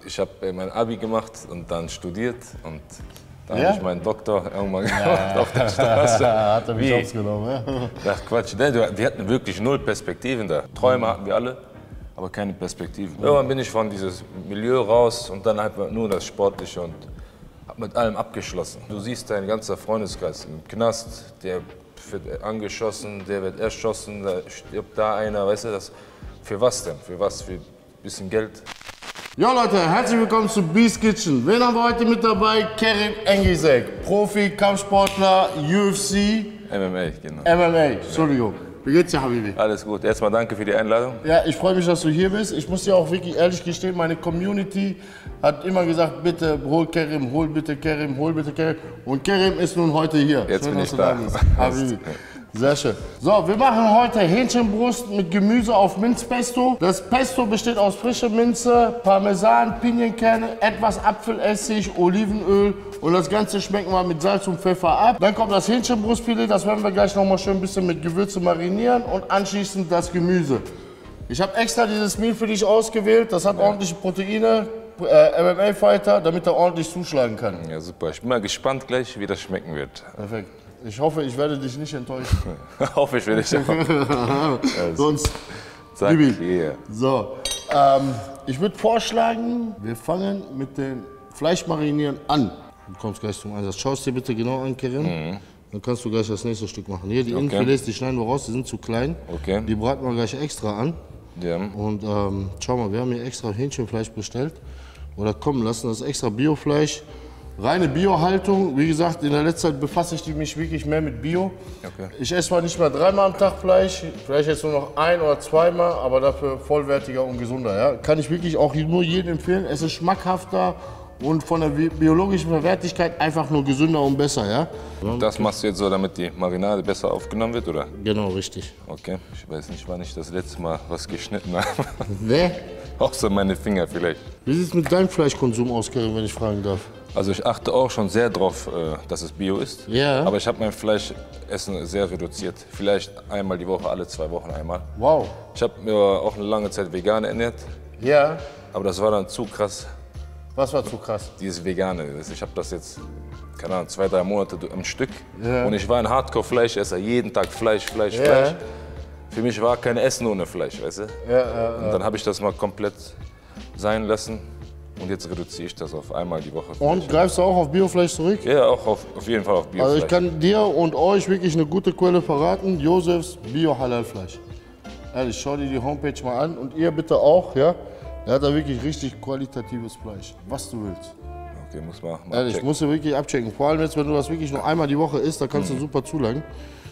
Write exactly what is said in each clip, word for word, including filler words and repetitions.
Ich habe mein Abi gemacht und dann studiert und dann Ja? habe ich meinen Doktor irgendwann gemacht Ja. auf der Straße. Hat er mich Wie? ausgenommen, ja? Ach Quatsch, ne, du- die hatten wirklich null Perspektiven da. Träume hatten wir alle, aber keine Perspektiven. Irgendwann bin ich von diesem Milieu raus und dann einfach nur das Sportliche und habe mit allem abgeschlossen. Du siehst dein ganzer Freundeskreis im Knast, der wird angeschossen, der wird erschossen, da stirbt da einer, weißt du, das, für was denn? Für was? Für ein bisschen Geld? Ja Leute, herzlich willkommen zu Beast Kitchen. Wen haben wir heute mit dabei? Kerim Engizek, Profi, Kampfsportler, U F C, M M A, genau. M M A. Entschuldigung. Wie geht's dir, Habibi? Alles gut. Erstmal danke für die Einladung. Ja, ich freue mich, dass du hier bist. Ich muss dir auch wirklich ehrlich gestehen, meine Community hat immer gesagt, bitte hol Kerim, hol bitte Kerim, hol bitte Kerim. Und Kerim ist nun heute hier. Jetzt Schön, bin dass ich du da. bist, Habibi. Sehr schön. So, wir machen heute Hähnchenbrust mit Gemüse auf Minzpesto. Das Pesto besteht aus frischer Minze, Parmesan, Pinienkerne, etwas Apfelessig, Olivenöl und das Ganze schmecken wir mit Salz und Pfeffer ab. Dann kommt das Hähnchenbrustfilet, das werden wir gleich noch mal schön ein bisschen mit Gewürze marinieren und anschließend das Gemüse. Ich habe extra dieses Meal für dich ausgewählt, das hat ordentliche Proteine, äh, M M A-Fighter, damit er ordentlich zuschlagen kann. Ja, super. Ich bin mal gespannt gleich, wie das schmecken wird. Perfekt. Ich hoffe, ich werde dich nicht enttäuschen. Hoffe ich, will ich auch. Sonst, Sag Bibi. hier. So, ähm, ich würde vorschlagen, wir fangen mit dem Fleischmarinieren an. Du kommst gleich zum Einsatz. Schau es dir bitte genau an, Kerim. Mhm. Dann kannst du gleich das nächste Stück machen. Hier, die Okay. Innenfilets, die schneiden wir raus, die sind zu klein. Okay. Die braten wir gleich extra an. Ja. Und ähm, schau mal, wir haben hier extra Hähnchenfleisch bestellt. Oder kommen lassen, das ist extra Biofleisch. Reine Bio-Haltung. Wie gesagt, in der letzten Zeit befasse ich mich wirklich mehr mit Bio. Okay. Ich esse zwar nicht mehr dreimal am Tag Fleisch, vielleicht jetzt nur noch ein oder zweimal, aber dafür vollwertiger und gesunder. Ja? Kann ich wirklich auch nur jedem empfehlen. Es ist schmackhafter und von der bi- biologischen Verwertlichkeit einfach nur gesünder und besser. Ja? Das machst du jetzt so, damit die Marinade besser aufgenommen wird, oder? Genau, richtig. Okay. Ich weiß nicht, wann ich das letzte Mal was geschnitten habe. Ne? Außer meine Finger vielleicht. Wie sieht es mit deinem Fleischkonsum aus, Kerim, wenn ich fragen darf? Also ich achte auch schon sehr darauf, äh, dass es Bio ist. Ja. Aber ich habe mein Fleischessen sehr reduziert. Vielleicht einmal die Woche, alle zwei Wochen einmal. Wow. Ich habe mir auch eine lange Zeit vegan ernährt. Ja. Aber das war dann zu krass, Was war zu krass? dieses Vegane. Ich habe das jetzt, keine Ahnung, zwei, drei Monate am Stück. Ja. Und ich war ein Hardcore-Fleischesser, jeden Tag Fleisch, Fleisch, Ja. Fleisch. Für mich war kein Essen ohne Fleisch, weißt du? Ja, ja, Und dann habe ich das mal komplett sein lassen. Und jetzt reduziere ich das auf einmal die Woche. Und greifst du auch auf Biofleisch zurück? Ja, auch auf, auf jeden Fall auf Biofleisch. Also ich kann dir und euch wirklich eine gute Quelle verraten, Josefs Bio-Halal-Fleisch. Ehrlich, schau dir die Homepage mal an und ihr bitte auch, ja? Er hat da wirklich richtig qualitatives Fleisch, was du willst. Okay, muss man mal Ehrlich, abchecken. musst du wirklich abchecken. Vor allem jetzt, wenn du das wirklich nur einmal die Woche isst, da kannst du super zulangen.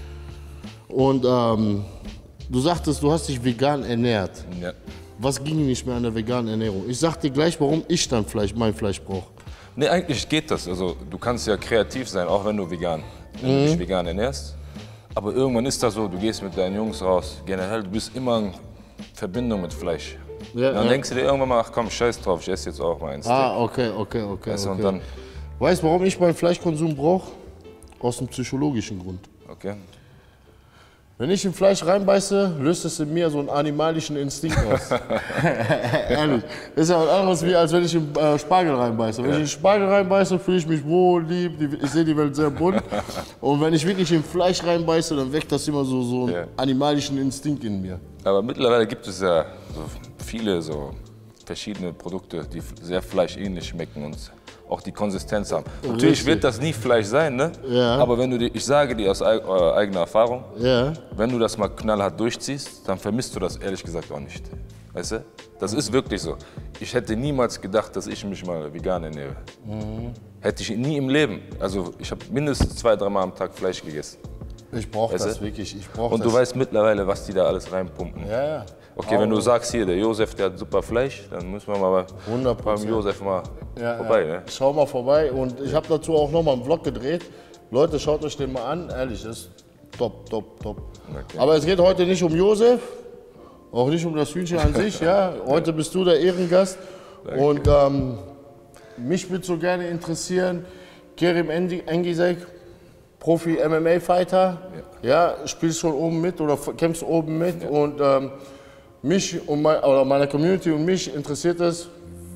Und ähm, du sagtest, du hast dich vegan ernährt. Ja. Was ging nicht mehr an der veganen Ernährung? Ich sag dir gleich, warum ich dann Fleisch, mein Fleisch brauche. Nee, eigentlich geht das. Also, du kannst ja kreativ sein, auch wenn du vegan, wenn du dich vegan ernährst. Aber irgendwann ist das so, du gehst mit deinen Jungs raus, generell, du bist immer in Verbindung mit Fleisch. Ja, Dann ja. denkst du dir irgendwann mal, ach komm, scheiß drauf, ich esse jetzt auch mal ein Steak. Ah, okay, okay, okay. Weißt du, okay. und dann, Weißt du, warum ich meinen Fleischkonsum brauche? Aus dem psychologischen Grund. okay. Wenn ich in Fleisch reinbeiße, löst es in mir so einen animalischen Instinkt aus. Ehrlich. Das ist ja was anderes, wie als wenn ich in äh, Spargel reinbeiße. Wenn ich in Spargel reinbeiße, fühle ich mich wohl, lieb, die, ich sehe die Welt sehr bunt. Und wenn ich wirklich in Fleisch reinbeiße, dann weckt das immer so, so einen Ja. animalischen Instinkt in mir. Aber mittlerweile gibt es ja so viele so verschiedene Produkte, die sehr fleischähnlich schmecken und auch die Konsistenz haben. Natürlich Richtig. wird das nie Fleisch sein, ne? Ja. Aber wenn du die, ich sage dir aus eig- äh, eigener Erfahrung, Ja. wenn du das mal knallhart durchziehst, dann vermisst du das ehrlich gesagt auch nicht. Weißt du? Das ist wirklich so. Ich hätte niemals gedacht, dass ich mich mal vegan ernähre. Hätte ich nie im Leben. Also ich habe mindestens zwei, dreimal am Tag Fleisch gegessen. Ich brauche Weißt das du? wirklich. Ich brauche Und das. du weißt mittlerweile, was die da alles reinpumpen. Ja, ja. Okay, wenn du sagst, hier, der Josef, der hat super Fleisch, dann müssen wir mal hundert beim Prozent. Josef mal Ja, vorbei. ja. Ne? Schau mal vorbei und ich habe dazu auch noch mal einen Vlog gedreht. Leute, schaut euch den mal an. Ehrlich, das ist top, top, top. Okay. Aber es geht heute nicht um Josef, auch nicht um das Hühnchen an sich. Ja? Heute bist du der Ehrengast. Danke. Und ähm, mich würde so gerne interessieren, Kerim Engizek, Profi-M M A-Fighter, ja. ja, spielst schon oben mit oder kämpfst oben mit. Ja. Und ähm, mich und mein, oder meine Community und mich interessiert es,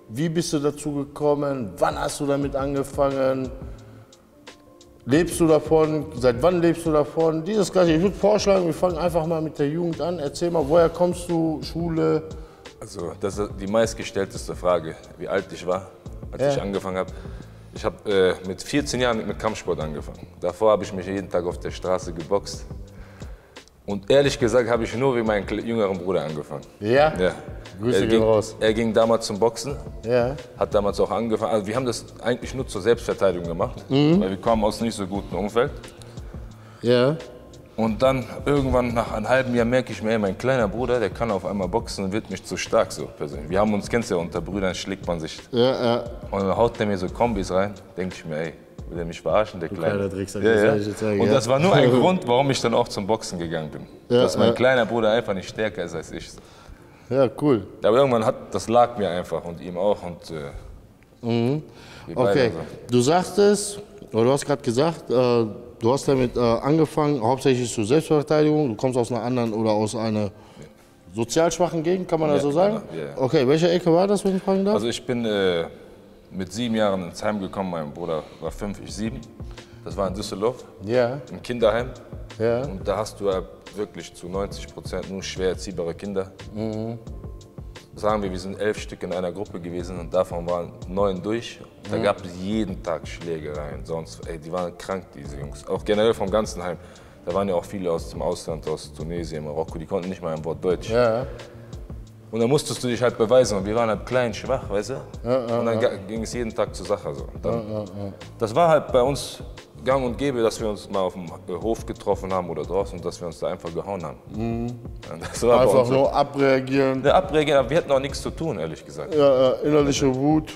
Wie bist du dazu gekommen? Wann hast du damit angefangen? Lebst du davon? Seit wann lebst du davon? Dieses Gleiche. Ich würde vorschlagen, wir fangen einfach mal mit der Jugend an. Erzähl mal, woher kommst du? Schule? Also, das ist die meistgestellteste Frage, wie alt ich war, als Ja. ich angefangen habe. Ich habe äh, mit vierzehn Jahren mit Kampfsport angefangen. Davor habe ich mich jeden Tag auf der Straße geboxt. Und ehrlich gesagt habe ich nur wie meinen jüngeren Bruder angefangen. Ja? Ja. Grüße er, gehen ging, raus. er ging damals zum Boxen, Ja. hat damals auch angefangen. Also wir haben das eigentlich nur zur Selbstverteidigung gemacht, Mhm. weil wir kommen aus nicht so gutem Umfeld. Ja. Und dann irgendwann nach einem halben Jahr merke ich mir, ey, mein kleiner Bruder, der kann auf einmal boxen und wird mich zu stark so persönlich. Wir haben uns, kennst du ja, unter Brüdern schlägt man sich. Ja, ja. Und dann haut der mir so Kombis rein, denke ich mir, ey, will der mich verarschen, der Kleine. kleiner Drecksack, ja, das ja. soll ich jetzt sagen, Und ja. das war nur ein Grund, warum ich dann auch zum Boxen gegangen bin. Ja, Dass mein ja. kleiner Bruder einfach nicht stärker ist als ich. Ja, cool. Aber irgendwann hat, das lag mir einfach und ihm auch. Und, äh, Mhm. wir beide Okay, so. du sagtest, oder du hast gerade gesagt, äh, du hast damit äh, angefangen, hauptsächlich zur Selbstverteidigung. Du kommst aus einer anderen oder aus einer sozial schwachen Gegend, kann man das so sagen? genau, ja, ja. Okay, welche Ecke war das, wenn ich fragen darf? Also ich bin äh, mit sieben Jahren ins Heim gekommen, mein Bruder war fünf, ich sieben. Das war in Düsseldorf, ja, im Kinderheim. ja. Und da hast du ja wirklich zu neunzig Prozent nur schwer erziehbare Kinder. Sagen wir, wir sind elf Stück in einer Gruppe gewesen und davon waren neun durch. Da gab es jeden Tag Schlägereien. Sonst, ey, die waren krank, diese Jungs. Auch generell vom ganzen Heim. Da waren ja auch viele aus dem Ausland, aus Tunesien, Marokko, die konnten nicht mal ein Wort Deutsch. Ja, Und dann musstest du dich halt beweisen. Und wir waren halt klein, schwach, weißt du? Und dann ga- ging es jeden Tag zur Sache. So. Und dann, das war halt bei uns gang und gäbe, dass wir uns mal auf dem Hof getroffen haben oder draußen und dass wir uns da einfach gehauen haben. Und das war bei einfach uns so. nur abreagieren, Ja, abreagieren, aber wir hatten auch nichts zu tun, ehrlich gesagt. ja, äh, innerliche Wut.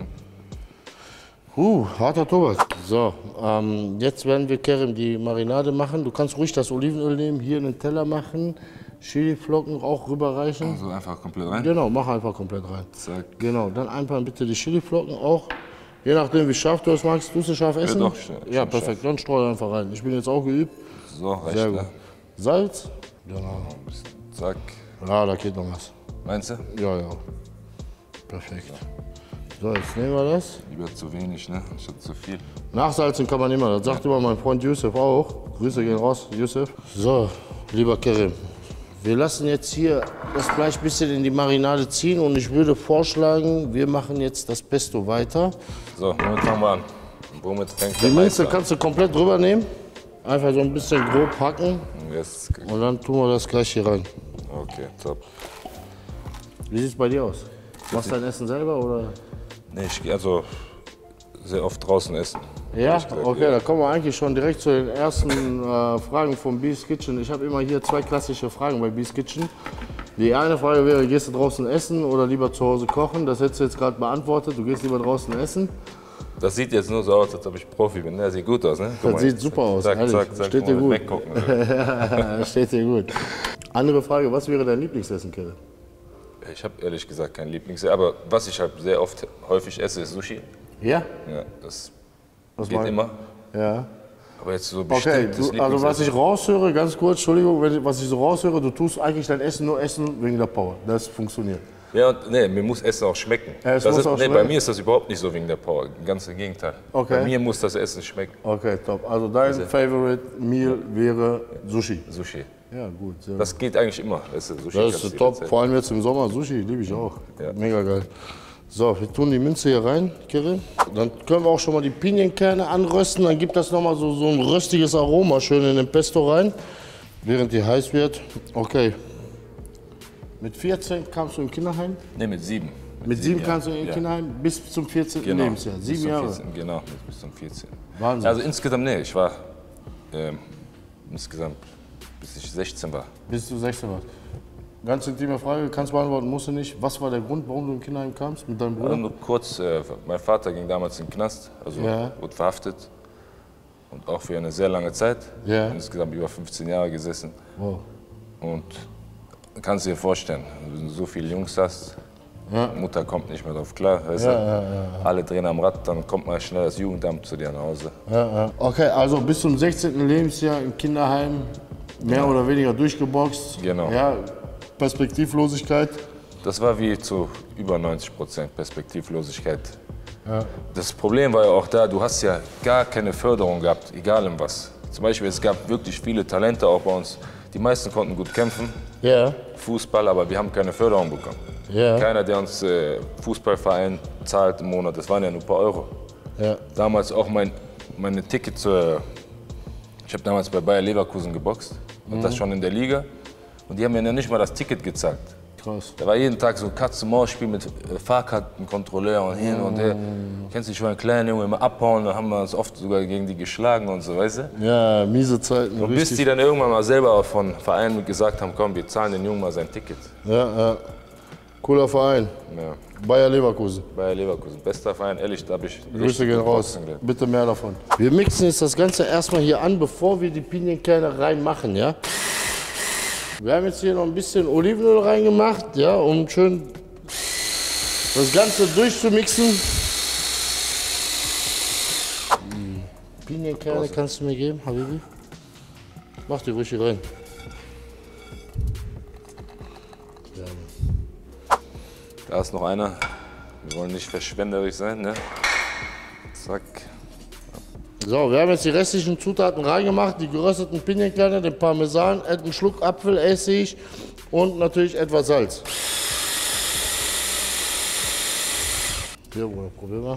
Uh, harter Tobak. So, ähm, jetzt werden wir, Kerim, die Marinade machen. Du kannst ruhig das Olivenöl nehmen, hier in den Teller machen, Chiliflocken auch rüberreichen. So einfach komplett rein. Genau, mach einfach komplett rein. Zack. Genau, dann einfach bitte die Chiliflocken auch. Je nachdem, wie scharf du es magst. Du es scharf essen? doch, schon- Ja, schon perfekt. Dann streu einfach rein. Ich bin jetzt auch geübt. So, reicht Sehr ne? gut. Salz? Genau. Ein bisschen. Zack. Ja, da geht noch was. Meinst du? Ja, ja. Perfekt. So, jetzt nehmen wir das. Lieber zu wenig, ne? Anstatt zu viel. Nachsalzen kann man immer. Das sagt immer mein Freund Yusuf auch. Grüße gehen raus, Yusuf. So, lieber Kerim. Wir lassen jetzt hier das Fleisch ein bisschen in die Marinade ziehen und ich würde vorschlagen, wir machen jetzt das Pesto weiter. So, womit fangen wir an? Womit fängt Die der Minze Meister an? kannst du komplett drüber nehmen. Einfach so ein bisschen grob hacken Jetzt, und dann tun wir das gleich hier rein. okay, top. Wie sieht es bei dir aus? Machst du dein Essen selber oder? Nee, ich gehe also sehr oft draußen essen. Ja, ehrlich gesagt, okay, ja. da kommen wir eigentlich schon direkt zu den ersten äh, Fragen von Beast Kitchen. Ich habe immer hier zwei klassische Fragen bei Beast Kitchen. Die eine Frage wäre, gehst du draußen essen oder lieber zu Hause kochen? Das hättest du jetzt gerade beantwortet, du gehst lieber draußen essen. Das sieht jetzt nur so aus, als ob ich Profi bin. Ne? Sieht gut aus, ne? Guck Das mal, sieht jetzt. super aus, Zack, ehrlich. zack, zack. Steht Guck dir mal, gut. Weggucken. Also. Steht dir gut. Andere Frage, was wäre dein Lieblingsessen, Kelle? Ich habe ehrlich gesagt kein Lieblings, aber was ich halt sehr oft häufig esse, ist Sushi. Ja? Ja, das Was geht mag- immer. Ja. Aber jetzt so Okay, bestimmtes du, also was Lieblingsessen. ich raushöre, ganz kurz, Entschuldigung, wenn ich, was ich so raushöre, du tust eigentlich dein Essen nur essen wegen der Power. Das funktioniert. Ja, und nee, mir muss Essen auch schmecken. Ja, es das muss ist, auch nee, bei schmecken. mir ist das überhaupt nicht so wegen der Power. Ganz im Gegenteil. Okay. Bei mir muss das Essen schmecken. Okay, top. Also dein Favorite Meal wäre Sushi. Sushi. Ja, gut. Sehr Das geht eigentlich immer. Weißt du, Sushi Das kannst du ist top, jederzeit. vor allem jetzt im Sommer. Sushi liebe ich auch. Ja. Mega geil. So, wir tun die Minze hier rein, Kirill. Dann können wir auch schon mal die Pinienkerne anrösten. Dann gibt das nochmal so, so ein röstiges Aroma schön in den Pesto rein, während die heiß wird. Okay. Mit vierzehn kamst du im Kinderheim? Nee, mit sieben. Mit sieben Jahren. kamst du im Ja. Kinderheim bis zum vierzehnten Genau. Lebensjahr. Bis Sieben zum Jahre. vierzehn, genau, bis zum vierzehn. Wahnsinn. Also insgesamt, nee, ich war ähm, insgesamt, bis ich sechzehn war. Bis du sechzehn warst. Ganz intime Frage, kannst du beantworten, musst du nicht. Was war der Grund, warum du im Kinderheim kamst mit deinem Also Bruder? nur kurz, äh, mein Vater ging damals in den Knast, also Ja. wurde verhaftet. Und auch für eine sehr lange Zeit. Ja. Insgesamt über fünfzehn Jahre gesessen. Wow. Und kannst dir vorstellen, wenn du so viele Jungs hast, Mutter kommt nicht mehr drauf klar, weißt du? Alle drehen am Rad, dann kommt mal schnell das Jugendamt zu dir nach Hause. Ja, ja. Okay, also bis zum sechzehnten Lebensjahr im Kinderheim mehr oder weniger durchgeboxt. Genau. Ja, Perspektivlosigkeit. Das war wie zu über neunzig Prozent Perspektivlosigkeit. Ja. Das Problem war ja auch da, du hast ja gar keine Förderung gehabt, egal in was. Zum Beispiel, es gab wirklich viele Talente auch bei uns. Die meisten konnten gut kämpfen, ja. Fußball, aber wir haben keine Förderung bekommen. Ja. Keiner, der uns äh, Fußballverein zahlt im Monat, das waren ja nur ein paar Euro. Ja. Damals auch mein meine Tickets, äh, ich habe damals bei Bayer Leverkusen geboxt und mhm. das schon in der Liga. Und die haben mir ja nicht mal das Ticket gezahlt. Krass. Da war jeden Tag so ein Katz-und-Maus-Spiel mit Fahrkartenkontrolleur und hin und her. Mm. Kennst du, ich war ein kleiner Junge, immer abhauen, da haben wir uns oft sogar gegen die geschlagen und so, weißt du? Ja, miese Zeiten. Und bis die dann irgendwann mal selber von Vereinen gesagt haben, komm, wir zahlen den Jungen mal sein Ticket. Ja, ja. Cooler Verein. Ja. Bayer Leverkusen. Bayer Leverkusen, bester Verein, ehrlich, da habe ich Grüße gehen raus, bitte mehr davon. Wir mixen jetzt das Ganze erstmal hier an, bevor wir die Pinienkerne reinmachen, ja? Wir haben jetzt hier noch ein bisschen Olivenöl reingemacht, ja, um schön das Ganze durchzumixen. Die Pinienkerne kannst du mir geben, Habibi? Mach die ruhig hier rein. Da ist noch einer. Wir wollen nicht verschwenderisch sein, ne? Zack. So, wir haben jetzt die restlichen Zutaten reingemacht, die gerösteten Pinienkerne, den Parmesan, einen Schluck Apfelessig und natürlich etwas Salz. Hier, Bruder, probier mal.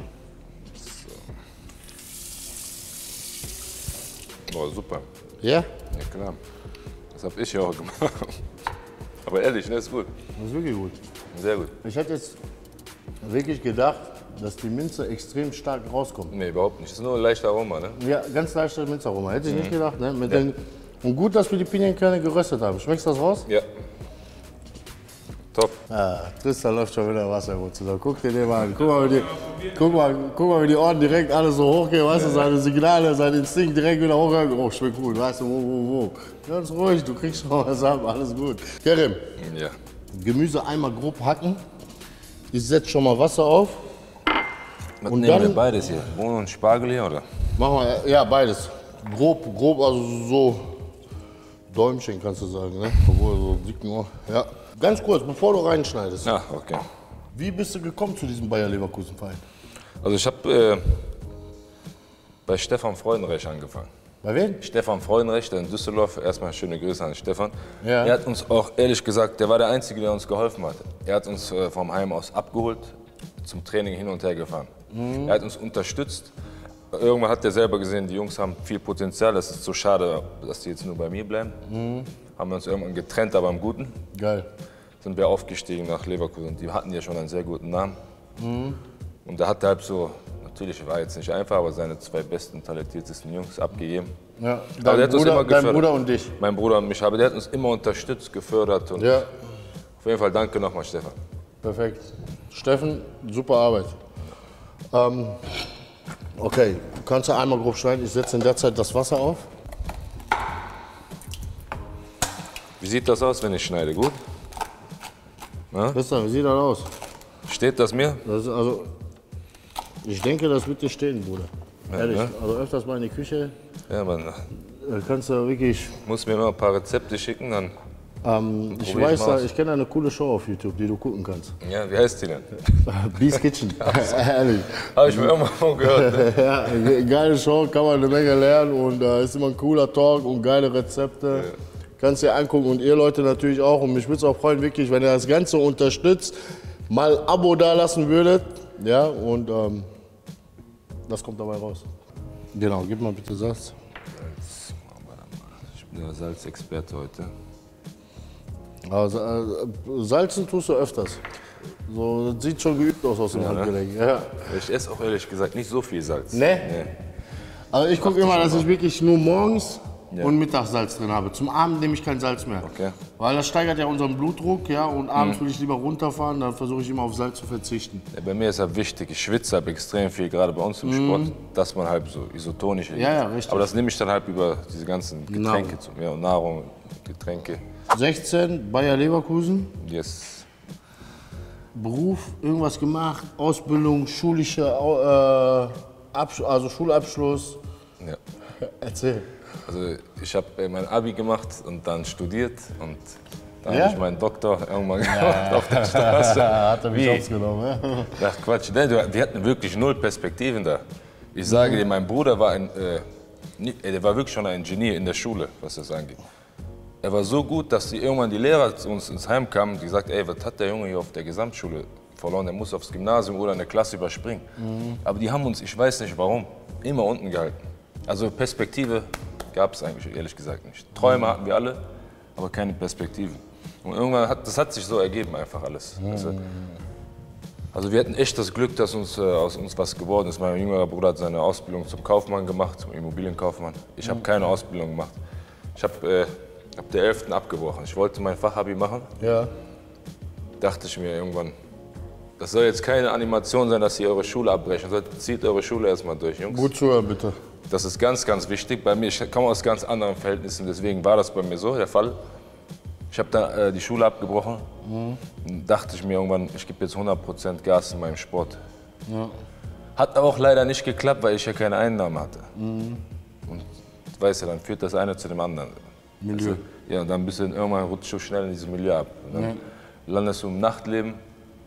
So. Oh, super. Ja? Ja, klar. Das habe ich ja auch gemacht. Aber ehrlich, ne, ist gut. Das ist wirklich gut. Sehr gut. Ich hätte jetzt wirklich gedacht, dass die Minze extrem stark rauskommt. Nee, überhaupt nicht. Das ist nur ein leichter Aroma, ne? Ja, ganz leichter Minzaroma. Hätte ich mhm. nicht gedacht, ne? Mit ja. den, und gut, dass wir die Pinienkerne geröstet haben. Schmeckst du das raus? Ja. Top. Ah, Tristan läuft schon wieder Wasser runter. Guck dir den mal an. Guck mal, wie die, guck mal, guck mal, wie die Ohren direkt alle so hochgehen. Weißt du, seine Signale, sein Instinkt direkt wieder hochgehen. Oh, schmeckt gut. Weißt du, wo, wo, wo. Ganz ruhig, du kriegst schon was ab. Alles gut. Kerim. Ja. Gemüse einmal grob hacken. Ich setze schon mal Wasser auf. Was und nehmen dann wir beides hier? Bohnen und Spargel hier, oder? Machen wir, ja, beides. Grob, grob, also so Däumchen kannst du sagen, ne? Obwohl so dick nur. Ja. Ganz kurz, bevor du reinschneidest. Ja, okay. Wie bist du gekommen zu diesem Bayer Leverkusen Verein? Also ich habe äh, bei Stefan Freudenreich angefangen. Bei wem? Stefan Freudenreich, der in Düsseldorf. Erstmal schöne Grüße an Stefan. Ja. Er hat uns auch, ehrlich gesagt, der war der Einzige, der uns geholfen hat. Er hat uns äh, vom Heim aus abgeholt, zum Training hin und her gefahren. Mhm. Er hat uns unterstützt. Irgendwann hat er selber gesehen, die Jungs haben viel Potenzial. Das ist so schade, dass die jetzt nur bei mir bleiben. Mhm. Haben wir uns irgendwann getrennt, aber im Guten. Geil. Sind wir aufgestiegen nach Leverkusen. Die hatten ja schon einen sehr guten Namen. Mhm. Und da hat er halt so, natürlich war jetzt nicht einfach, aber seine zwei besten, talentiertesten Jungs abgegeben. Ja, dein, aber der hat Bruder, uns immer gefördert. dein Bruder und dich? Mein Bruder und mich. Aber der hat uns immer unterstützt, gefördert. Und ja. Auf jeden Fall danke nochmal, Stefan. Perfekt. Steffen, super Arbeit. Ähm, okay, du kannst ja einmal grob schneiden. Ich setze in der Zeit das Wasser auf. Wie sieht das aus, wenn ich schneide? Gut? Christian, wie sieht das aus? Steht das mir? Das ist also, ich denke, das wird dir stehen, Bruder. Ja, ehrlich, ne? Also öfters mal in die Küche. Ja, man. Da kannst du wirklich. Muss mir mal ein paar Rezepte schicken, dann. Ähm, ich weiß, da, ich kenne eine coole Show auf YouTube, die du gucken kannst. Ja, wie heißt die denn? Beast Kitchen. Ehrlich. Habe ich mir irgendwann von gehört. Ne? Ja, geile Show, kann man eine Menge lernen und äh, ist immer ein cooler Talk und geile Rezepte. Ja. Kannst dir angucken und ihr Leute natürlich auch. Und mich würde es auch freuen, wirklich, wenn ihr das Ganze unterstützt, mal ein Abo da lassen würdet. Ja, und ähm, das kommt dabei raus. Genau, gib mal bitte Salz. Salz. Ich bin der Salzexperte heute. Also, äh, salzen tust du öfters. So, das sieht schon geübt aus aus dem ja, Handgelenk. Ne? Ja. Ich esse auch ehrlich gesagt nicht so viel Salz. Ne? Nee. Also ich gucke immer, dass ich wirklich nur morgens ja. und mittags Salz drin habe. Zum Abend nehme ich kein Salz mehr. Okay. Weil das steigert ja unseren Blutdruck, ja, und abends mhm. will ich lieber runterfahren, dann versuche ich immer auf Salz zu verzichten. Ja, bei mir ist halt wichtig, ich schwitze halt extrem viel, gerade bei uns im mhm. Sport, dass man halt so isotonisch ist. Ja, ja, richtig. Aber das nehme ich dann halt über diese ganzen Getränke, Nahrung. Zu mir, und Nahrung, Getränke. sechzehn, Bayer Leverkusen. Yes. Beruf, irgendwas gemacht, Ausbildung, schulische, äh, Absch also Schulabschluss. Ja. Erzähl. Also ich habe mein Abi gemacht und dann studiert und Da Ja? habe ich meinen Doktor irgendwann gemacht Ja. auf der Straße. Hat er mich Wie? ausgenommen, ja? Ach Quatsch, ne, du- wir hatten wirklich null Perspektiven da. Ich sage dir, mein Bruder war ein, äh, nie- äh, der war wirklich schon ein Genie in der Schule, was das angeht. Er war so gut, dass die irgendwann die Lehrer zu uns ins Heim kamen, die gesagt, ey, was hat der Junge hier auf der Gesamtschule verloren? Der muss aufs Gymnasium oder eine Klasse überspringen. Mhm. Aber die haben uns, ich weiß nicht warum, immer unten gehalten. Also Perspektive gab es eigentlich ehrlich gesagt nicht. Träume hatten wir alle, aber keine Perspektiven. Und irgendwann hat das hat sich so ergeben einfach alles. Mhm. Also, also wir hatten echt das Glück, dass uns, äh, aus uns was geworden ist. Mein jüngerer Bruder hat seine Ausbildung zum Kaufmann gemacht, zum Immobilienkaufmann. Ich habe keine Ausbildung gemacht. Ich habe äh, ab der elften abgebrochen. Ich wollte mein Fachabi machen. Ja. Dachte ich mir irgendwann, das soll jetzt keine Animation sein, dass ihr eure Schule abbrechen sollt. Zieht eure Schule erstmal durch, Jungs. Gut zuhören, bitte. Das ist ganz, ganz wichtig. Bei mir, ich komme aus ganz anderen Verhältnissen, deswegen war das bei mir so der Fall. Ich habe dann äh, die Schule abgebrochen. Mhm. Dann dachte ich mir irgendwann, ich gebe jetzt hundert Prozent Gas in meinem Sport. Ja. Hat auch leider nicht geklappt, weil ich ja keine Einnahmen hatte. Mhm. Und du weißt ja, dann führt das eine zu dem anderen. Milieu. Also, ja, und dann bist du irgendwann rutscht du schnell in dieses Milieu ab. Und dann ja. landest du im Nachtleben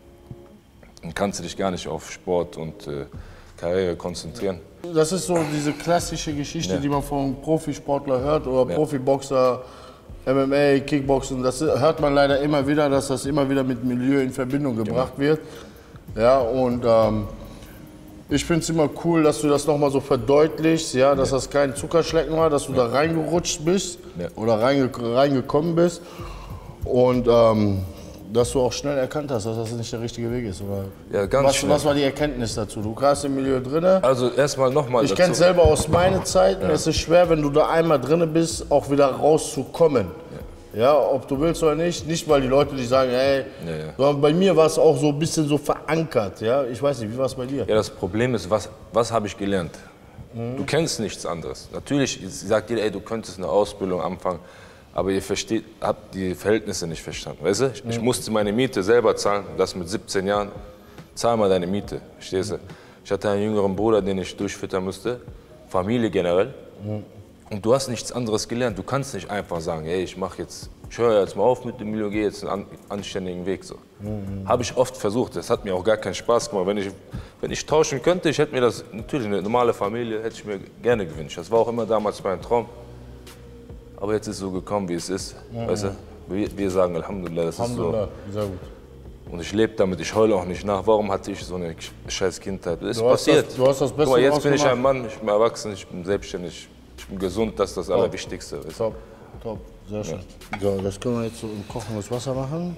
und kannst du dich gar nicht auf Sport und äh, Karriere konzentrieren. Das ist so diese klassische Geschichte, Ja. die man von Profisportler hört oder Ja. Profiboxer, M M A, Kickboxen. Das hört man leider immer wieder, dass das immer wieder mit Milieu in Verbindung gebracht Genau. wird. Ja, und ähm, ich finde es immer cool, dass du das nochmal so verdeutlichst, ja, dass Ja. das kein Zuckerschlecken war, dass du da reingerutscht bist Ja. oder reinge reingekommen bist und ähm, dass du auch schnell erkannt hast, dass das nicht der richtige Weg ist. Oder Ja, ganz was, schnell. was war die Erkenntnis dazu? Du warst im Milieu drin. Also erstmal nochmal Ich kenne es selber aus meiner Zeit. Ja. Es ist schwer, wenn du da einmal drin bist, auch wieder rauszukommen. Ja. Ja, ob du willst oder nicht. Nicht, weil die Leute dich sagen, hey, Ja, ja. sondern bei mir war es auch so ein bisschen so verankert. Ja, ich weiß nicht, wie war es bei dir? Ja, das Problem ist, was, was habe ich gelernt? Du kennst nichts anderes. Natürlich sagt jeder, ey, du könntest eine Ausbildung anfangen, aber ihr versteht, habt die Verhältnisse nicht verstanden. Weißt du? Ich, ich musste meine Miete selber zahlen, das mit siebzehn Jahren. Zahl mal deine Miete, verstehst du? Ich hatte einen jüngeren Bruder, den ich durchfüttern musste, Familie generell. Und du hast nichts anderes gelernt. Du kannst nicht einfach sagen, hey, ich mache jetzt, ich höre jetzt mal auf mit dem Milieu, gehe jetzt einen an, anständigen Weg. So. Mhm. Habe ich oft versucht. Das hat mir auch gar keinen Spaß gemacht. Wenn ich, wenn ich tauschen könnte, ich hätte mir das, natürlich eine normale Familie, hätte ich mir gerne gewünscht. Das war auch immer damals mein Traum. Aber jetzt ist es so gekommen, wie es ist. Mhm. Weißt du? wir, wir sagen Alhamdulillah, das Alhamdulillah, ist sehr gut. so. Und ich lebe damit, ich heule auch nicht nach. Warum hatte ich so eine scheiß Kindheit? Das ist Du hast passiert. das- du hast das Beste Guck mal, jetzt draus bin ich gemacht. ein Mann, ich bin erwachsen, ich bin selbstständig, ich bin gesund, das ist das Allerwichtigste. Weißt du? Top, top, sehr schön. So, das können wir jetzt so im kochendes Wasser machen.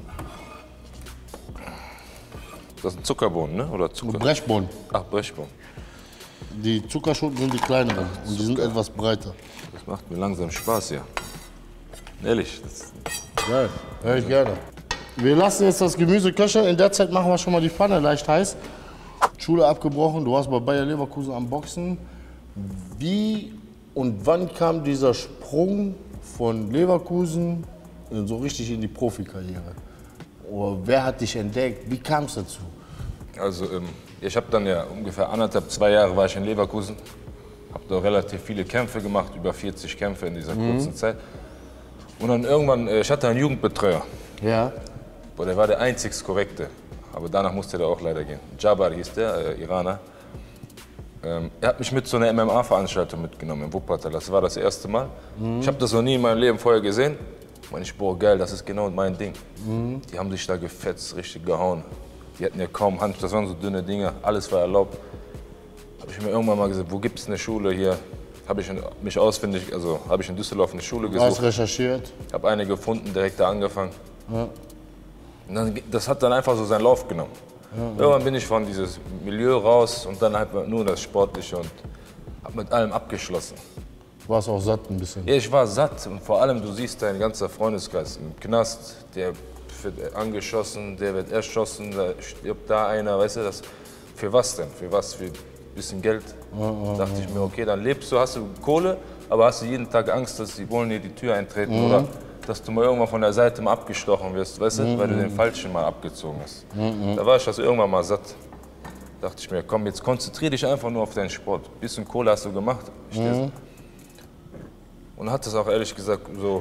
Das sind Zuckerbohnen, ne? Oder Zucker? Brechbohnen. Ach, Brechbohnen. Die Zuckerschoten sind die kleineren und die sind etwas breiter. Das macht mir langsam Spaß hier. Ehrlich, das, Geil, höre ich gerne. Wir lassen jetzt das Gemüse köcheln. In der Zeit machen wir schon mal die Pfanne leicht heiß. Schule abgebrochen, du warst bei Bayer Leverkusen am Boxen. Wie und wann kam dieser Sprung von Leverkusen in so richtig in die Profikarriere? Oder wer hat dich entdeckt? Wie kam es dazu? also ähm, ich habe dann ja ungefähr anderthalb, zwei Jahre war ich in Leverkusen. Habe da relativ viele Kämpfe gemacht, über vierzig Kämpfe in dieser kurzen Zeit. Und dann irgendwann, äh, ich hatte einen Jugendbetreuer. Ja. Boah, der war der einzig Korrekte. Aber danach musste der auch leider gehen. Jabbar hieß der, äh, Iraner. Ähm, er hat mich mit zu einer M M A-Veranstaltung mitgenommen in Wuppertal. Das war das erste Mal. Ich habe das noch nie in meinem Leben vorher gesehen. Und ich, boah, geil, das ist genau mein Ding. Die haben sich da gefetzt, richtig gehauen. Die hatten ja kaum Hand, das waren so dünne Dinge, alles war erlaubt. Habe ich mir irgendwann mal gesagt, wo gibt es eine Schule hier? Habe ich in- mich ausfindig, also habe ich in Düsseldorf eine Schule Du hast gesucht. recherchiert. Habe eine gefunden, direkt da angefangen. Und dann, das hat dann einfach so seinen Lauf genommen. Irgendwann bin ich von dieses Milieu raus und dann halt nur das Sportliche und habe mit allem abgeschlossen. Du warst auch satt ein bisschen. Ja, ich war satt und vor allem, du siehst dein ganzer Freundeskreis im Knast, der wird angeschossen, der wird erschossen, da stirbt da einer, weißt du, das, für was denn? Für was? Für ein bisschen Geld? Da dachte ich mir, okay, dann lebst du, hast du Kohle, aber hast du jeden Tag Angst, dass die wollen dir die Tür eintreten oder dass du mal irgendwann von der Seite mal abgestochen wirst, weißt du, weil du den Falschen mal abgezogen hast. Da war ich also irgendwann mal satt. Dachte ich mir, komm, jetzt konzentriere dich einfach nur auf deinen Sport. Ein bisschen Kohle hast du gemacht. Verstehst du? Und hat das auch ehrlich gesagt so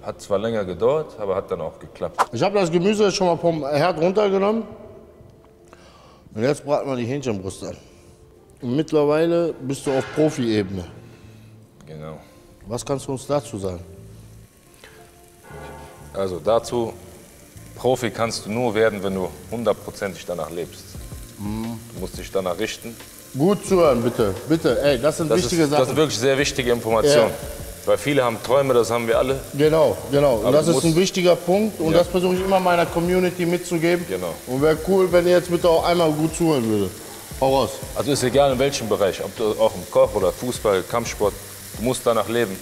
Hat zwar länger gedauert, aber hat dann auch geklappt. Ich habe das Gemüse schon mal vom Herd runtergenommen. Und jetzt braten wir die Hähnchenbrust an. Und mittlerweile bist du auf Profi-Ebene. Genau. Was kannst du uns dazu sagen? Also dazu, Profi kannst du nur werden, wenn du hundertprozentig danach lebst. Mhm. Du musst dich danach richten. Gut zuhören, bitte. Bitte, ey, das sind das wichtige ist, Sachen. Das sind wirklich sehr wichtige Informationen. Ja. Weil viele haben Träume, das haben wir alle. Genau, genau. Und Aber das ist ein wichtiger Punkt und ja. das versuche ich immer meiner Community mitzugeben. Genau. Und wäre cool, wenn ihr jetzt bitte auch einmal gut zuhören würdet. Hau raus. Also ist egal in welchem Bereich, ob du auch im Koch oder Fußball, Kampfsport, du musst danach leben.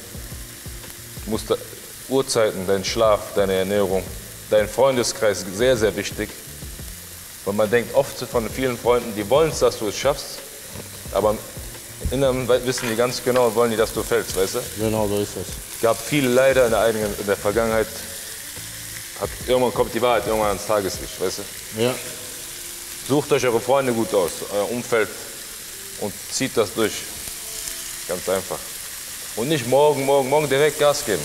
Du musst da, Uhrzeiten, dein Schlaf, deine Ernährung, dein Freundeskreis, sehr, sehr wichtig. Weil man denkt oft von vielen Freunden, die wollen es, dass du es schaffst, aber im Inneren wissen die ganz genau, wollen die, dass du fällst, weißt du? Genau, so ist es. Es gab viele leider in der, eigenen, in der Vergangenheit, hat, irgendwann kommt die Wahrheit irgendwann ans Tageslicht, weißt du? Ja. Sucht euch eure Freunde gut aus, euer Umfeld und zieht das durch. Ganz einfach. Und nicht morgen, morgen, morgen direkt Gas geben.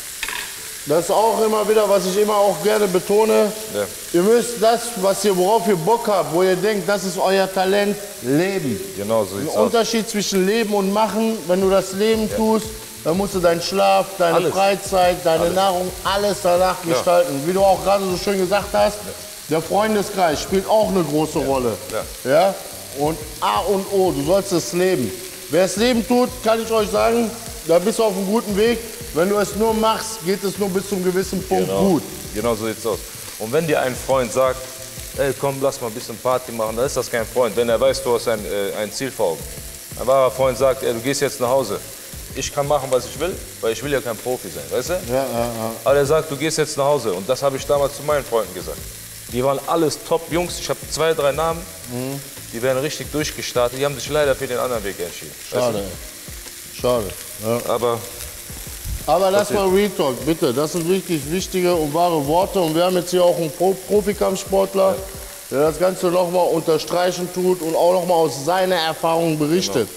Das ist auch immer wieder, was ich immer auch gerne betone. Ja. Ihr müsst das, was ihr, worauf ihr Bock habt, wo ihr denkt, das ist euer Talent, leben. Genau so sieht's aus. Ein Unterschied zwischen Leben und Machen. Wenn du das Leben ja. tust, dann musst du deinen Schlaf, deine alles. Freizeit, deine alles. Nahrung, alles danach ja. gestalten. Wie du auch gerade so schön gesagt hast, ja. der Freundeskreis spielt auch eine große ja. Rolle. Ja. Ja? Und A und O, du sollst es leben. Wer es Leben tut, kann ich euch sagen, da bist du auf einem guten Weg. Wenn du es nur machst, geht es nur bis zum gewissen Punkt genau. gut. Genau so sieht's aus. Und wenn dir ein Freund sagt, ey, komm, lass mal ein bisschen Party machen, dann ist das kein Freund. Wenn er weiß, du hast ein, äh, ein Ziel vor Augen. Ein wahrer Freund sagt, ey, du gehst jetzt nach Hause. Ich kann machen, was ich will, weil ich will ja kein Profi sein, weißt du? Ja, ja, ja. Aber er sagt, du gehst jetzt nach Hause. Und das habe ich damals zu meinen Freunden gesagt. Die waren alles Top-Jungs. Ich habe zwei, drei Namen. Mhm. Die werden richtig durchgestartet. Die haben sich leider für den anderen Weg entschieden. Schade. Weißt du? Schade. Ja. Aber... Aber lass mal Real Talk, bitte. Das sind wirklich wichtige und wahre Worte. Und wir haben jetzt hier auch einen Pro Profikampfsportler, ja. der das Ganze nochmal unterstreichen tut und auch nochmal aus seiner Erfahrung berichtet.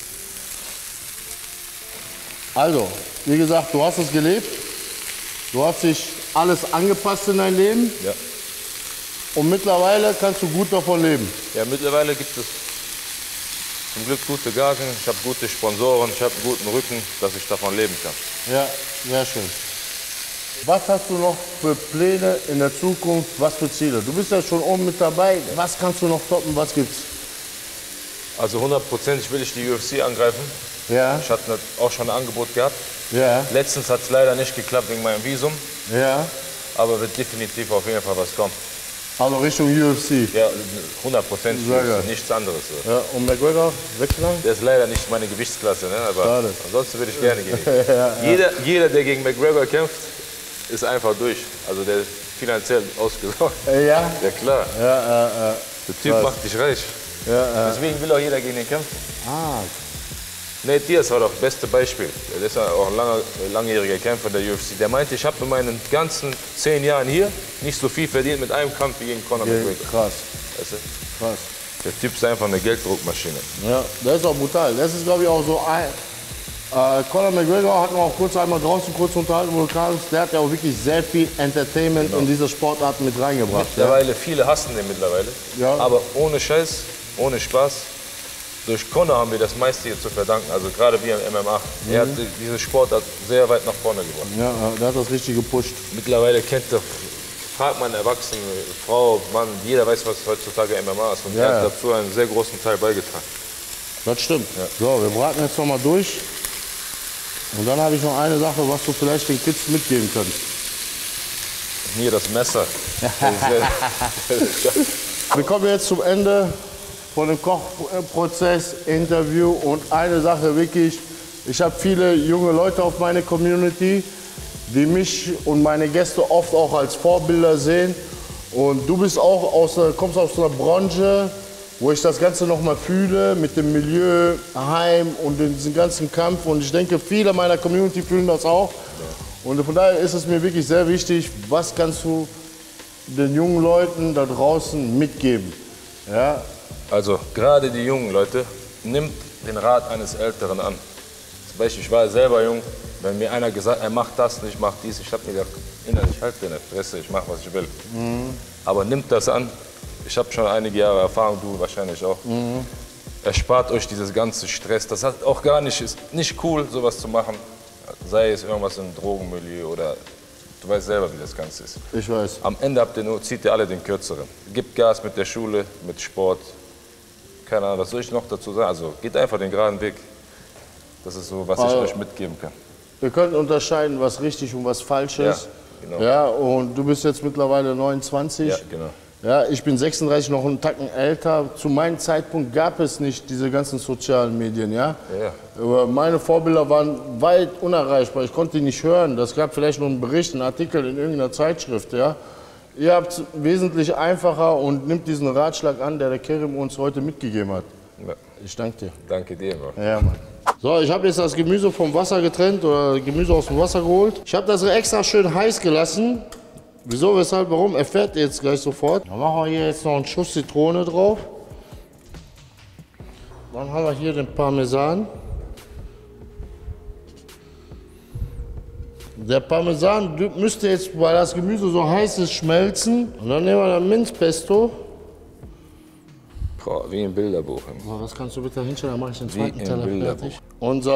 Genau. Also, wie gesagt, du hast es gelebt. Du hast dich alles angepasst in dein Leben. Ja. Und mittlerweile kannst du gut davon leben. Ja, mittlerweile gibt es zum Glück gute Gagen, ich habe gute Sponsoren, ich habe einen guten Rücken, dass ich davon leben kann. Ja, sehr schön. Was hast du noch für Pläne in der Zukunft, was für Ziele? Du bist ja schon oben mit dabei, was kannst du noch toppen, was gibt's? Also hundertprozentig will ich die U F C angreifen. Ja. Ich hatte auch schon ein Angebot gehabt. Ja. Letztens hat es leider nicht geklappt wegen meinem Visum. Ja. Aber wird definitiv auf jeden Fall was kommen. Also Richtung U F C? Ja, hundertprozentig, nichts anderes. Ja, und McGregor, weggelangt? Der ist leider nicht meine Gewichtsklasse, ne? Aber schade. Ansonsten würde ich gerne gegen ihn. ja, ja. Jeder, jeder, der gegen McGregor kämpft, ist einfach durch. Also der ist finanziell ausgesorgt. Ja? Ja, klar. Ja, ja, ja. Der Typ Was? macht dich reich. Ja, ja. Deswegen will auch jeder gegen ihn kämpfen. Ah. Nate Diaz war doch das beste Beispiel. Der ist ja auch ein langer, langjähriger Kämpfer der U F C. Der meinte, ich habe in meinen ganzen zehn Jahren hier nicht so viel verdient mit einem Kampf wie gegen Conor McGregor. Krass. Weißt du? Krass. Der Typ ist einfach eine Gelddruckmaschine. Ja, der ist auch brutal. Das ist, glaube ich, auch so ein... Äh, Conor McGregor hat noch kurz einmal draußen kurz unterhalten, wo du kamst. Der hat ja auch wirklich sehr viel Entertainment genau. in diese Sportart mit reingebracht. Mittlerweile, ja? viele hassen den mittlerweile. Ja. Aber ohne Scheiß, ohne Spaß. Durch Conor haben wir das meiste hier zu verdanken, also gerade wir im M M A. Mhm. Er hat diese Sportart sehr weit nach vorne gebracht. Ja, der hat das richtig gepusht. Mittlerweile kennt der, fragt man Erwachsene, Frau, Mann, jeder weiß, was heutzutage M M A ist. Und ja. er hat dazu einen sehr großen Teil beigetragen. Das stimmt. Ja. So, wir braten jetzt noch mal durch. Und dann habe ich noch eine Sache, was du vielleicht den Kids mitgeben kannst. Hier das Messer. Wir kommen jetzt zum Ende von dem Kochprozess, Interview und eine Sache wirklich, ich habe viele junge Leute auf meine Community, die mich und meine Gäste oft auch als Vorbilder sehen und du bist auch aus, kommst aus einer Branche, wo ich das Ganze noch mal fühle mit dem Milieu, Heim und diesem ganzen Kampf und ich denke, viele meiner Community fühlen das auch und von daher ist es mir wirklich sehr wichtig, was kannst du den jungen Leuten da draußen mitgeben? Ja? Also gerade die jungen Leute, nimmt den Rat eines Älteren an. Zum Beispiel, ich war selber jung, Wenn mir einer gesagt hat, er macht das nicht, macht dies, ich habe mir gedacht, innerlich halt deine Fresse, ich mache, was ich will. Mhm. Aber nimmt das an. Ich habe schon einige Jahre Erfahrung, du wahrscheinlich auch. Mhm. Erspart euch dieses ganze Stress. Das hat auch gar nicht, ist nicht cool, sowas zu machen. Sei es irgendwas im Drogenmilieu oder du weißt selber, wie das Ganze ist. Ich weiß. Am Ende habt ihr nur, zieht ihr alle den Kürzeren. Gebt Gas mit der Schule, mit Sport. Keine Ahnung, was soll ich noch dazu sagen? Also geht einfach den geraden Weg. Das ist so, was also, ich euch mitgeben kann. Wir können unterscheiden, was richtig und was falsch ist. Ja, genau. Ja, und du bist jetzt mittlerweile neunundzwanzig. Ja, genau. Ja, ich bin sechsunddreißig, noch einen Tacken älter. Zu meinem Zeitpunkt gab es nicht diese ganzen sozialen Medien, ja? Ja, ja. Aber meine Vorbilder waren weit unerreichbar. Ich konnte die nicht hören. Das gab vielleicht nur einen Bericht, einen Artikel in irgendeiner Zeitschrift, ja? Ihr habt es wesentlich einfacher und nimmt diesen Ratschlag an, der der Kerim uns heute mitgegeben hat. Ja. Ich danke dir. Danke dir, Mann. Ja, Mann. So, ich habe jetzt das Gemüse vom Wasser getrennt oder Gemüse aus dem Wasser geholt. Ich habe das extra schön heiß gelassen. Wieso, weshalb, warum, erfährt ihr jetzt gleich sofort. Dann machen wir hier jetzt noch einen Schuss Zitrone drauf. Dann haben wir hier den Parmesan. Der Parmesan müsste jetzt, weil das Gemüse so heiß ist, schmelzen. Und dann nehmen wir das Minzpesto. Boah, wie im Bilderbuch. Oh, das kannst du bitte hinstellen, dann mache ich den zweiten Teller fertig. Unser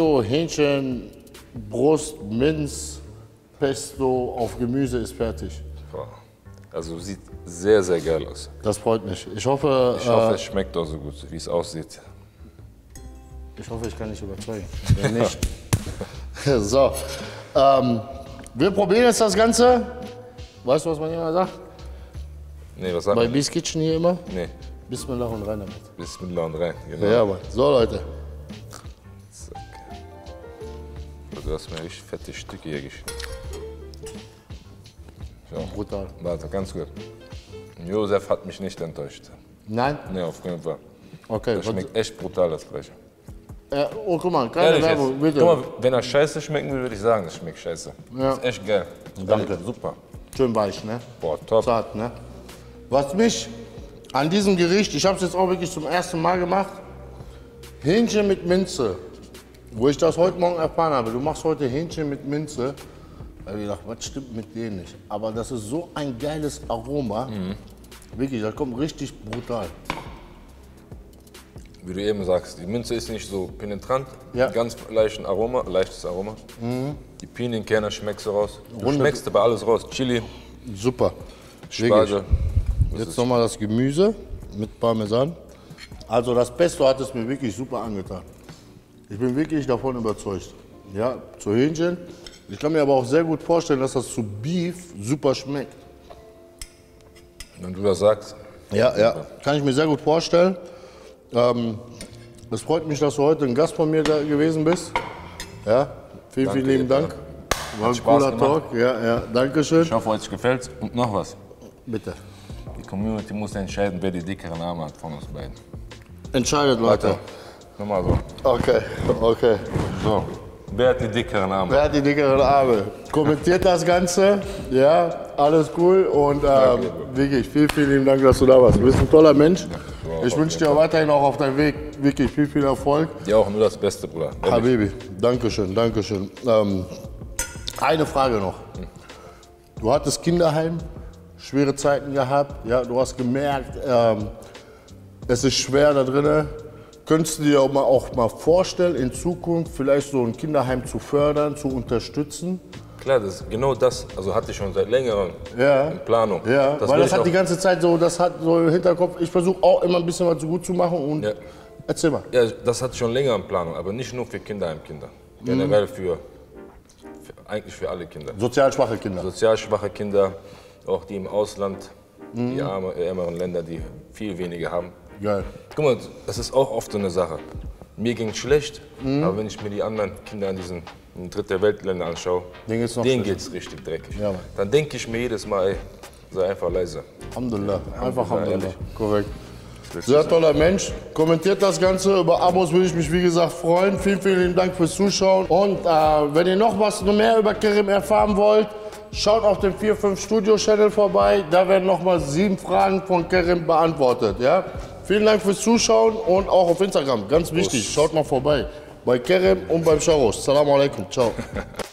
Bio-Hähnchen-Brust-Minz-Pesto auf Gemüse ist fertig. Boah. Also sieht sehr, sehr geil aus. Das freut mich. Ich hoffe, ich hoffe äh, es schmeckt auch so gut, wie es aussieht. Ich hoffe, ich kann dich überzeugen. Wenn nicht. So. Ähm, wir probieren jetzt das Ganze. Weißt du, was man immer sagt? Nee, was sagt Bei man? Beast Kitchen hier immer? Nee. Bismillah und rein damit. Bismillah und rein, genau. Ja, Mann. So, Leute. Zack. Du hast mir richtig fette Stücke hier geschnitten. So. Brutal. Warte, ganz gut. Josef hat mich nicht enttäuscht. Nein? Nee, auf keinen Fall. Okay. Das schmeckt echt brutal, das Fleisch. Ja, oh, guck mal, keine Ehrlich Werbung, jetzt. bitte. Guck mal, wenn er scheiße schmecken will, würde ich sagen, das schmeckt scheiße. Ja. Das ist echt geil. Danke. Super. Schön weich, ne? Boah, top. Zart, ne? Was mich an diesem Gericht, ich habe es jetzt auch wirklich zum ersten Mal gemacht, Hähnchen mit Minze, wo ich das heute Morgen erfahren habe, du machst heute Hähnchen mit Minze, da habe ich gedacht, was stimmt mit denen nicht? Aber das ist so ein geiles Aroma, mhm. Wirklich, das kommt richtig brutal. Wie du eben sagst, die Minze ist nicht so penetrant, ja. Ganz leichten Aroma, leichtes Aroma. Mhm. Die Pinienkerne schmeckst du raus. Du Runde. Schmeckst aber alles raus. Chili. Super. Spargel. Jetzt nochmal das Gemüse mit Parmesan. Also das Pesto hat es mir wirklich super angetan. Ich bin wirklich davon überzeugt. Ja, zu Hähnchen. Ich kann mir aber auch sehr gut vorstellen, dass das zu Beef super schmeckt. Wenn du das sagst. Ja, ja, kann ich mir sehr gut vorstellen. Ähm, es freut mich, dass du heute ein Gast von mir da gewesen bist. Ja, vielen, danke, vielen lieben Dank. War ein cooler Talk. Ja, ja, danke schön. Ich hoffe, euch gefällt. Und noch was. Bitte. Die Community muss entscheiden, wer die dickeren Arme hat von uns beiden. Entscheidet, Leute. Warte. Nochmal so. Okay, okay. So. Wer hat die dickeren Arme? Wer hat die dickeren Arme? Kommentiert das Ganze. Ja, alles cool. Und ähm, wirklich, vielen, vielen lieben Dank, dass du da warst. Du bist ein toller Mensch. Ja, ich wünsche dir weiterhin auch auf deinem Weg wirklich viel, viel Erfolg. Dir auch nur das Beste, Bruder. Habibi, danke schön, danke schön. Ähm, eine Frage noch. Du hattest Kinderheim, schwere Zeiten gehabt. Ja, du hast gemerkt, ähm, es ist schwer da drinnen. Könntest du dir auch mal, auch mal vorstellen, in Zukunft vielleicht so ein Kinderheim zu fördern, zu unterstützen? Klar, das ist genau das. Also hatte ich schon seit längerem ja. in Planung. Ja, das weil das hat die ganze Zeit so, das hat so im Hinterkopf. Ich versuche auch immer ein bisschen was so gut zu machen und ja. Erzähl mal. Ja, das hatte ich schon länger in Planung, aber nicht nur für Kinderheimkinder. Generell mhm. für, für, eigentlich für alle Kinder. Sozial schwache Kinder. Sozial schwache Kinder, auch die im Ausland, mhm. die arme, ärmeren Länder, die viel weniger haben. Geil. Guck mal, das ist auch oft so eine Sache. Mir ging es schlecht, mhm. aber wenn ich mir die anderen Kinder in diesen in dritte Weltländern anschaue, denen geht es richtig dreckig. Ja, dann denke ich mir jedes Mal, ey, sei einfach leise. Alhamdulillah, einfach Alhamdulillah. Korrekt. Sehr toller Mensch. Kommentiert das Ganze. Über Abos würde ich mich, wie gesagt, freuen. Vielen, vielen Dank fürs Zuschauen. Und äh, wenn ihr noch was noch mehr über Kerim erfahren wollt, schaut auf dem vier fünf Studio Channel vorbei. Da werden noch mal sieben Fragen von Kerim beantwortet. Ja? Vielen Dank fürs Zuschauen und auch auf Instagram. Ganz wichtig, schaut mal vorbei. bei Kerem und beim Sharos. Salam alaikum. Ciao.